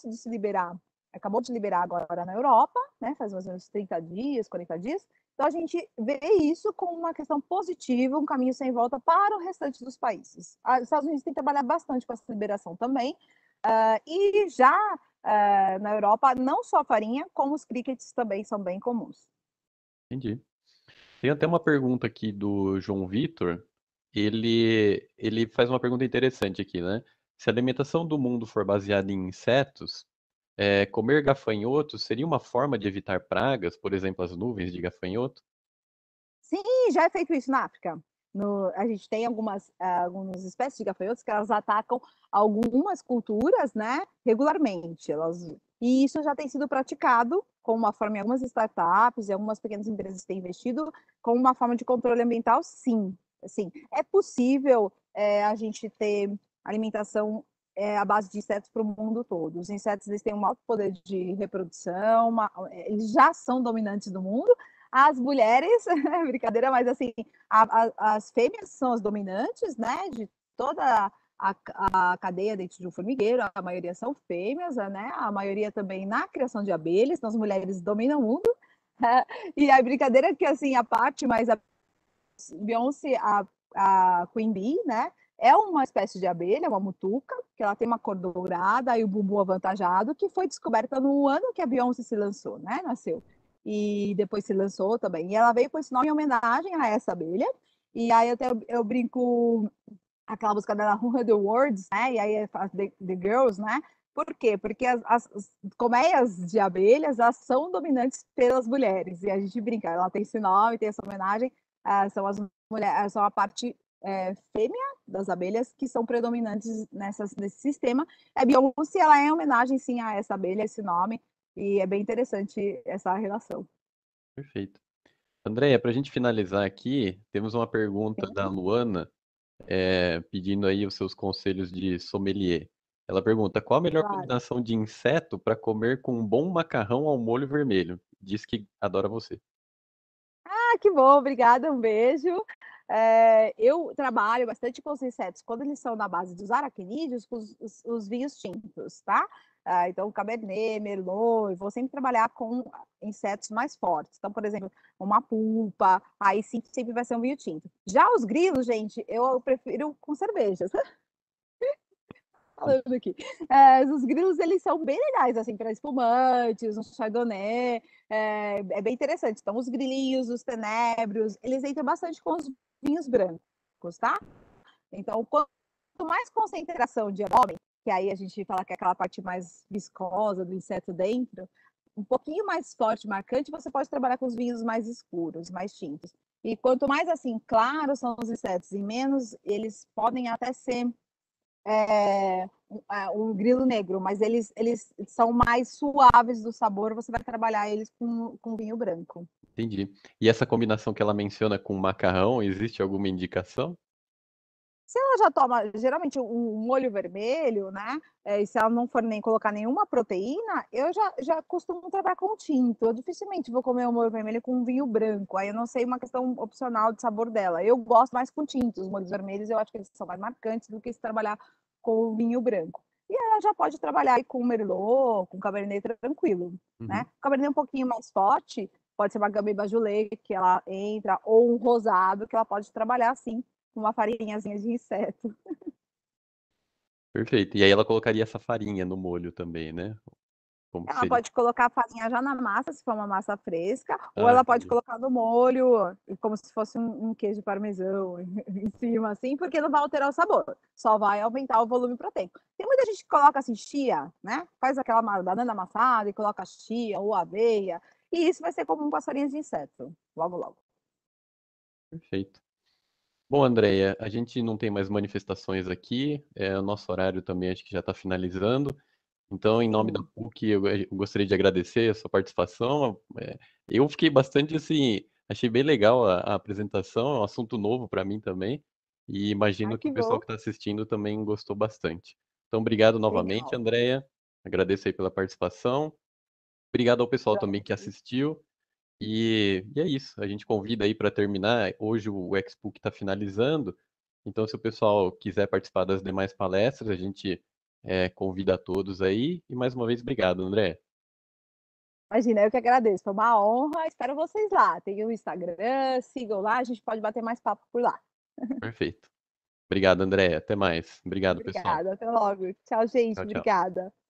Acabou de liberar agora na Europa, né, faz mais ou menos 30 dias, 40 dias. Então, a gente vê isso como uma questão positiva, um caminho sem volta para o restante dos países. Os Estados Unidos têm trabalhado bastante com essa liberação também. E já na Europa, não só a farinha, como os crickets também são bem comuns. Entendi. Tem até uma pergunta aqui do João Vitor. Ele faz uma pergunta interessante aqui, né? Se a alimentação do mundo for baseada em insetos, comer gafanhotos seria uma forma de evitar pragas, por exemplo, as nuvens de gafanhoto? Sim, já é feito isso na África. A gente tem algumas espécies de gafanhotos que elas atacam algumas culturas, né, regularmente. E isso já tem sido praticado como uma forma em algumas startups e algumas pequenas empresas têm investido como uma forma de controle ambiental, sim. Assim, é possível a gente ter alimentação à base de insetos para o mundo todo. Os insetos eles têm um alto poder de reprodução, eles já são dominantes do mundo, as mulheres, brincadeira, mas assim, as fêmeas são as dominantes, né, de toda a cadeia dentro de um formigueiro, a maioria são fêmeas, né, a maioria também na criação de abelhas, então as mulheres dominam o mundo, e a brincadeira é que, assim, a parte mais, a Beyoncé, a Queen Bee, né, é uma espécie de abelha, uma mutuca, que ela tem uma cor dourada e o bumbum avantajado, que foi descoberta no ano que a Beyoncé se lançou, né, nasceu. E depois se lançou também. E ela veio com esse nome em homenagem a essa abelha. E aí até eu brinco aquela música dela, 100 Words, né? E aí The Girls, né? Por quê? Porque as colmeias de abelhas, elas são dominantes pelas mulheres. E a gente brinca, ela tem esse nome, tem essa homenagem, são as mulheres, são a parte fêmea das abelhas que são predominantes nesse sistema. A Beyoncé, ela é em homenagem, sim, a essa abelha, esse nome, e é bem interessante essa relação. Perfeito. Andréia, para a gente finalizar aqui, temos uma pergunta da Sim, Luana, pedindo aí os seus conselhos de sommelier. Ela pergunta: qual a melhor claro. combinação de inseto para comer com um bom macarrão ao molho vermelho? Diz que adora você. Que bom, obrigada, um beijo. Eu trabalho bastante com os insetos quando eles são na base dos aracnídeos, com os vinhos tintos, tá? Então, Cabernet, Merlot, eu vou sempre trabalhar com insetos mais fortes. Então, por exemplo, uma pulpa, aí sim sempre vai ser um vinho tinto. Já os grilos, gente, eu prefiro com cervejas. falando aqui. Os grilos, eles são bem legais, assim, para espumantes, um chardonnay, é bem interessante. Então, os grilinhos, os tenébrios, eles entram bastante com os vinhos brancos, tá? Então, quanto mais concentração de abóbora, que aí a gente fala que é aquela parte mais viscosa do inseto dentro, um pouquinho mais forte, marcante, você pode trabalhar com os vinhos mais escuros, mais tintos. E quanto mais assim claros são os insetos e menos, eles podem até ser um grilo negro, mas eles são mais suaves do sabor, você vai trabalhar eles com vinho branco. Entendi. E essa combinação que ela menciona com macarrão, existe alguma indicação? Se ela já toma, geralmente, um molho vermelho, né? E se ela não for nem colocar nenhuma proteína, eu já costumo trabalhar com tinto. Eu dificilmente vou comer um molho vermelho com um vinho branco. Aí eu não sei uma questão opcional de sabor dela. Eu gosto mais com tinto. Os molhos vermelhos eu acho que eles são mais marcantes do que se trabalhar com o vinho branco. E ela já pode trabalhar aí com merlot, com cabernet tranquilo, né? Uhum. O cabernet um pouquinho mais forte, pode ser uma Gamay Beaujolais que ela entra, ou um rosado que ela pode trabalhar assim, com uma farinhazinha de inseto. Perfeito. E aí ela colocaria essa farinha no molho também, né? Como que Ela seria? pode colocar a farinha já na massa, se for uma massa fresca, ou Ah, ela pode entendi. colocar no molho, como se fosse um queijo parmesão em cima, assim, porque não vai alterar o sabor, só vai aumentar o volume proteico. Tem muita gente que coloca assim, chia, né? Faz aquela banana amassada e coloca chia ou aveia, e isso vai ser como um passarinho de inseto, logo, logo. Perfeito. Bom, Andréia, a gente não tem mais manifestações aqui, o nosso horário também acho que já está finalizando. Então, em nome da Sim. PUC, eu gostaria de agradecer a sua participação. Eu fiquei bastante assim, achei bem legal a apresentação, é um assunto novo para mim também, e Ai, imagino que que o pessoal bom. que está assistindo também gostou bastante. Então, obrigado novamente, Legal. Andréia. Agradeço aí pela participação. Obrigado ao pessoal também que assistiu. E é isso, a gente convida aí para terminar. Hoje o Expo está finalizando, então se o pessoal quiser participar das demais palestras, a gente convida a todos aí. E mais uma vez, obrigado, André. Imagina, eu que agradeço. Foi uma honra. Espero vocês lá. Tem o Instagram, sigam lá, a gente pode bater mais papo por lá. Perfeito. Obrigado, André. Até mais. Obrigado, pessoal. Obrigada, até logo. Tchau, gente. Tchau, tchau. Obrigada.